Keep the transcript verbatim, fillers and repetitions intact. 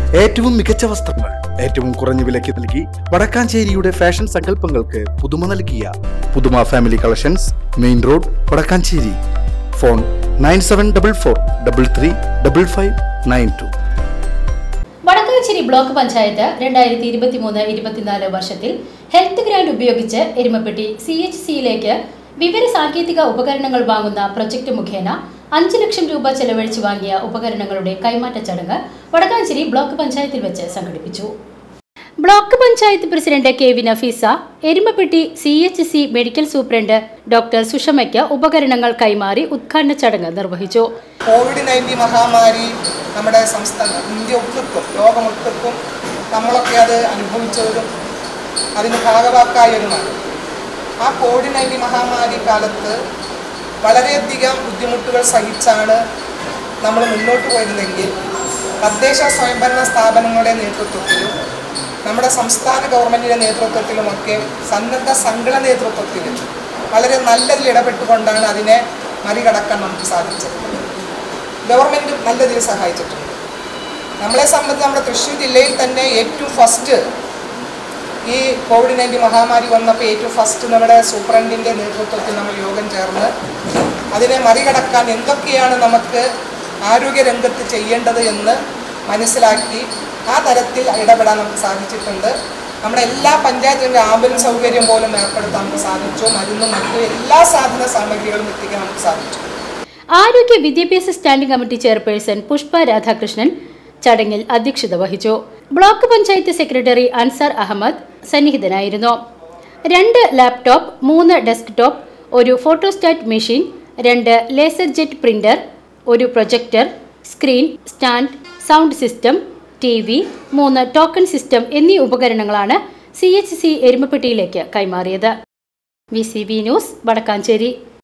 ഏറ്റവും മികച്ച വസ്ത്രങ്ങൾ ഏറ്റവും കുറഞ്ഞ വിലയ്ക്ക് നൽകി വടക്കാഞ്ചേരിയുടെ ഫാഷൻ സങ്കല്പങ്ങൾക്ക് പുതുമ നൽകിയ Puthuma family collections, main road, Vadakkanchery. Phone nine seven double four double three double five nine two. Vadakkanchery block panchayat രണ്ടായിരത്തി ഇരുപത്തി മൂന്ന് ഇരുപത്തിനാല് വർഷത്തിൽ ഹെൽത്ത് ഗ്രാന്റ് ഉപയോഗിച്ച് എരുമപ്പെട്ടി സി എച്ച് സിയിലേക്ക് വിവര സാങ്കേതിക ഉപകരണങ്ങൾ വാങ്ങുന്ന പ്രൊജക്ട് മുഖേന അഞ്ച് ലക്ഷം രൂപ ചെലവഴിച്ച് വാങ്ങിയ ഉപകരണങ്ങളുടെ കൈമാറ്റ ചടങ്ങ് വടക്കാഞ്ചേരി ബ്ലോക്ക് പഞ്ചായത്തിൽ വെച്ച് സംഘടിപ്പിച്ചു. Block panchayat president K V Nafeesa, Erumapetty C H C medical superintendent doctor സുഷമയ്ക്ക് ഉപകരണങ്ങൾ കൈമാറി ഉദ്ഘാടന ചടങ്ങ് നിർവഹിച്ചു. കോവിഡ് നയൻറ്റീൻ മഹാമാരി നമ്മുടെ സംസ്ഥാനം ഇന്ത്യ ഒട്ടുക്കും ലോകമൊട്ടുക്കും നമ്മളൊക്കെ അത് അനുഭവിച്ചവരും അതിന് ഭാഗവാക്കായവരുമാണ്. ആ കോവിഡ് നയൻറ്റീൻ മഹാമാരി കാലത്ത് വളരെയധികം ബുദ്ധിമുട്ടുകൾ സഹിച്ചാണ് നമ്മൾ മുന്നോട്ട് പോയിരുന്നെങ്കിൽ തദ്ദേശ സ്വയംഭരണ സ്ഥാപനങ്ങളുടെ നേതൃത്വത്തിലും നമ്മുടെ സംസ്ഥാന ഗവൺമെൻറ്റിൻ്റെ നേതൃത്വത്തിലുമൊക്കെ സന്നദ്ധ സംഘടന നേതൃത്വത്തിലും വളരെ നല്ലതിൽ ഇടപെട്ടുകൊണ്ടാണ് അതിനെ മറികടക്കാൻ നമുക്ക് സാധിച്ചത്. ഗവൺമെൻറ് നല്ല രീതിയിൽ സഹായിച്ചിട്ടുണ്ട്. നമ്മളെ സംബന്ധിച്ച് നമ്മുടെ തൃശ്ശൂർ ജില്ലയിൽ തന്നെ ഏറ്റവും ഫസ്റ്റ് ഈ കോവിഡ് നയൻറ്റീൻ മഹാമാരി വന്നപ്പോൾ ഏറ്റവും ഫസ്റ്റ് നമ്മുടെ സൂപ്രണ്ടിൻ്റെ നേതൃത്വത്തിൽ നമ്മൾ യോഗം ചേർന്ന് അതിനെ മറികടക്കാൻ എന്തൊക്കെയാണ് നമുക്ക് ആരോഗ്യരംഗത്ത് ചെയ്യേണ്ടത് എന്ന് മനസ്സിലാക്കി ആ തരത്തിൽ ഇടപെടാൻ നമുക്ക് സാധിച്ചിട്ടുണ്ട്. നമ്മുടെ എല്ലാ പഞ്ചായത്തിൻ്റെ ആംബുലൻസ് സൗകര്യം പോലും ഏർപ്പെടുത്താൻ നമുക്ക് സാധിച്ചു. മരുന്നും മറ്റു എല്ലാ സാധന സാമഗ്രികളും എത്തിക്കാൻ നമുക്ക് സാധിച്ചു. ആരോഗ്യ വിദ്യാഭ്യാസ standing committee chairperson Pushpa Radhakrishnan ചടങ്ങിൽ അധ്യക്ഷത വഹിച്ചു. ബ്ലോക്ക് പഞ്ചായത്ത് സെക്രട്ടറി അൻസാർ അഹമ്മദ് സന്നിഹിതനായിരുന്നു. രണ്ട് ലാപ്ടോപ്പ്, മൂന്ന് ഡെസ്ക്ടോപ്പ്, ഒരു ഫോട്ടോസ്റ്റാറ്റ് മെഷീൻ, രണ്ട് ലേസർ ജെറ്റ് പ്രിന്റർ, ഒരു projector, screen, stand, sound system, T V, മൂന്ന് ടോക്കൺ സിസ്റ്റം എന്നീ ഉപകരണങ്ങളാണ് സി എച്ച് സി എരുമപ്പെട്ടിയിലേക്ക് കൈമാറിയത്. V C B news, Vadakkanchery.